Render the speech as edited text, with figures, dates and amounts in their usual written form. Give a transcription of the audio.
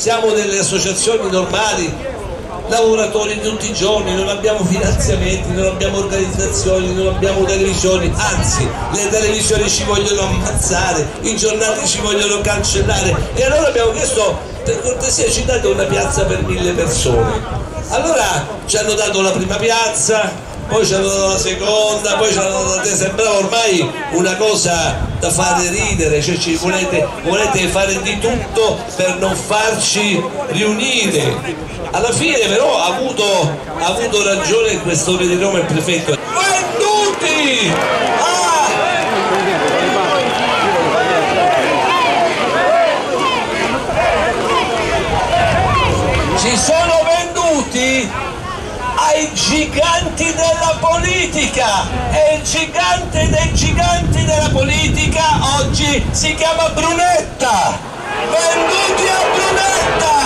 siamo delle associazioni normali, lavoratori tutti i giorni, non abbiamo finanziamenti, non abbiamo organizzazioni, non abbiamo televisioni, anzi le televisioni ci vogliono ammazzare, i giornali ci vogliono cancellare, e allora abbiamo chiesto, per cortesia ci date una piazza per 1000 persone. Allora ci hanno dato la prima piazza, poi ci hanno dato la seconda, poi ci hanno dato la terza. Sembrava ormai una cosa da fare ridere, cioè volete fare di tutto per non farci riunire. Alla fine però ha avuto ragione il questore di Roma, il prefetto. Venduti! Ci sono venduti ai giganti della politica, e il gigante dei giganti della politica oggi si chiama Brunetta. Venduti a Brunetta!